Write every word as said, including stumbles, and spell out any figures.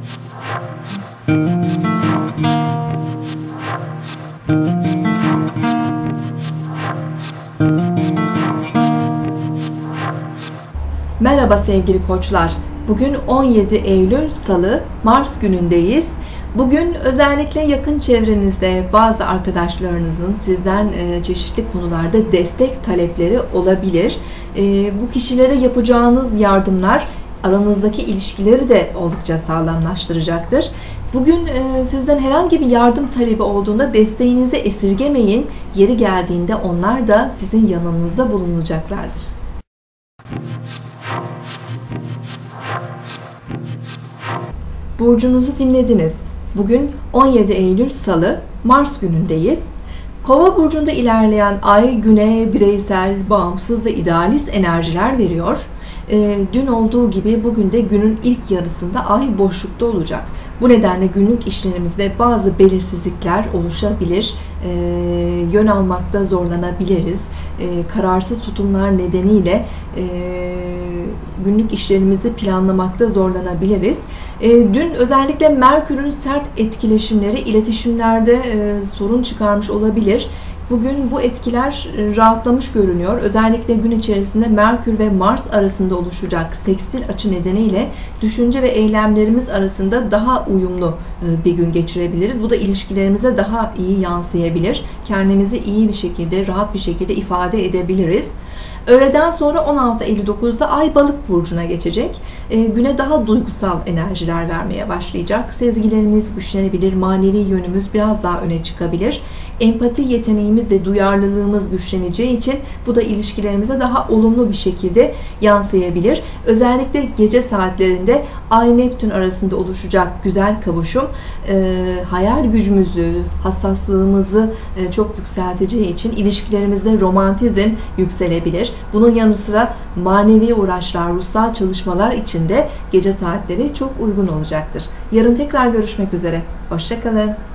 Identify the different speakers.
Speaker 1: Merhaba sevgili koçlar. Bugün on yedi Eylül Salı, Mars günündeyiz. Bugün özellikle yakın çevrenizde bazı arkadaşlarınızın sizden çeşitli konularda destek talepleri olabilir. Bu kişilere yapacağınız yardımlar aranızdaki ilişkileri de oldukça sağlamlaştıracaktır. Bugün sizden herhangi bir yardım talebi olduğunda desteğinizi esirgemeyin. Yeri geldiğinde onlar da sizin yanınızda bulunacaklardır. Burcunuzu dinlediniz. Bugün on yedi Eylül Salı, Mars günündeyiz. Kova burcunda ilerleyen Ay, Güne bireysel, bağımsız ve idealist enerjiler veriyor. E, dün olduğu gibi bugün de günün ilk yarısında Ay boşlukta olacak. Bu nedenle günlük işlerimizde bazı belirsizlikler oluşabilir. E, yön almakta zorlanabiliriz. E, kararsız tutumlar nedeniyle e, günlük işlerimizi planlamakta zorlanabiliriz. E, dün özellikle Merkür'ün sert etkileşimleri iletişimlerde e, sorun çıkarmış olabilir. Bugün bu etkiler rahatlamış görünüyor. Özellikle gün içerisinde Merkür ve Mars arasında oluşacak sekstil açı nedeniyle düşünce ve eylemlerimiz arasında daha uyumlu bir gün geçirebiliriz. Bu da ilişkilerimize daha iyi yansıyabilir. Kendimizi iyi bir şekilde, rahat bir şekilde ifade edebiliriz. Öğleden sonra on altı elli dokuzda Ay Balık burcuna geçecek. E, güne daha duygusal enerjiler vermeye başlayacak. Sezgilerimiz güçlenebilir, manevi yönümüz biraz daha öne çıkabilir. Empati yeteneğimiz ve duyarlılığımız güçleneceği için bu da ilişkilerimize daha olumlu bir şekilde yansıyabilir. Özellikle gece saatlerinde Ay Neptün arasında oluşacak güzel kavuşum e, hayal gücümüzü, hassaslığımızı e, çok yükselteceği için ilişkilerimizde romantizm yükselebilir. Bunun yanı sıra manevi uğraşlar, ruhsal çalışmalar için de gece saatleri çok uygun olacaktır. Yarın tekrar görüşmek üzere. Hoşça kalın.